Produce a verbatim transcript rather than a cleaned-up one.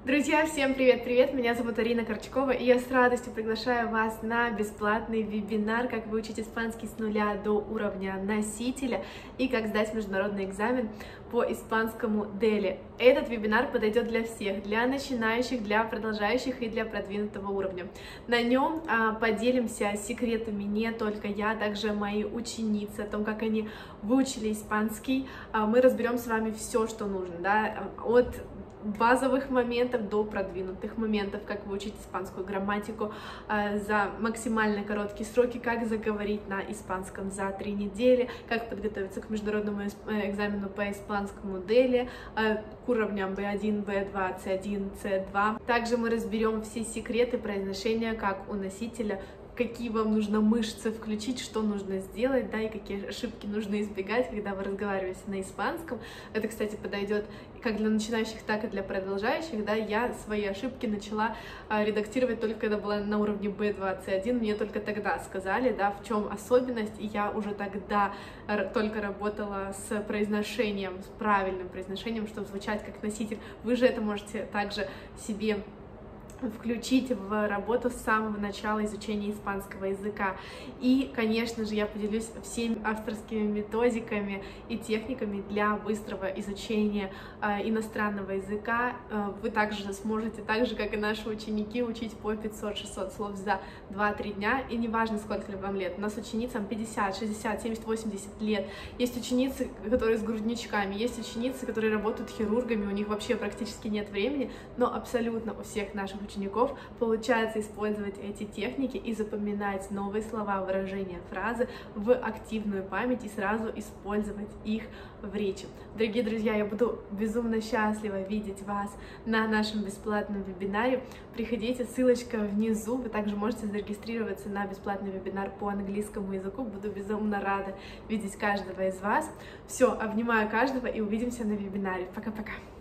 Друзья, всем привет-привет! Меня зовут Арина Корчкова, и я с радостью приглашаю вас на бесплатный вебинар «Как выучить испанский с нуля до уровня носителя» и «Как сдать международный экзамен по испанскому дели». Этот вебинар подойдет для всех, для начинающих, для продолжающих и для продвинутого уровня. На нем а, поделимся секретами не только я, а также мои ученицы, о том, как они выучили испанский. А, мы разберем с вами все, что нужно, да, от базовых моментов до продвинутых моментов, как выучить испанскую грамматику э, за максимально короткие сроки, как заговорить на испанском за три недели, как подготовиться к международному экзамену по испанскому дели, э, к уровням би один, би два, си один, си два. Также мы разберем все секреты произношения, как у носителя, какие вам нужно мышцы включить, что нужно сделать, да, и какие ошибки нужно избегать, когда вы разговариваете на испанском. Это, кстати, подойдет как для начинающих, так и для продолжающих, да. Я свои ошибки начала а, редактировать только когда была на уровне би два, си один, мне только тогда сказали, да, в чем особенность, и я уже тогда только работала с произношением, с правильным произношением, чтобы звучать как носитель. Вы же это можете также себе включить в работу с самого начала изучения испанского языка. И, конечно же, я поделюсь всеми авторскими методиками и техниками для быстрого изучения э, иностранного языка. Э, вы также сможете, так же, как и наши ученики, учить по пятьсот-шестьсот слов за два-три дня, и неважно, сколько вам лет. У нас ученицам пятьдесят, шестьдесят, семьдесят, восемьдесят лет. Есть ученицы, которые с грудничками, есть ученицы, которые работают хирургами, у них вообще практически нет времени, но абсолютно у всех наших учеников получается использовать эти техники и запоминать новые слова, выражения, фразы в активную память и сразу использовать их в речи. Дорогие друзья, я буду безумно счастлива видеть вас на нашем бесплатном вебинаре. Приходите, ссылочка внизу. Вы также можете зарегистрироваться на бесплатный вебинар по английскому языку. Буду безумно рада видеть каждого из вас. Все, обнимаю каждого и увидимся на вебинаре. Пока-пока.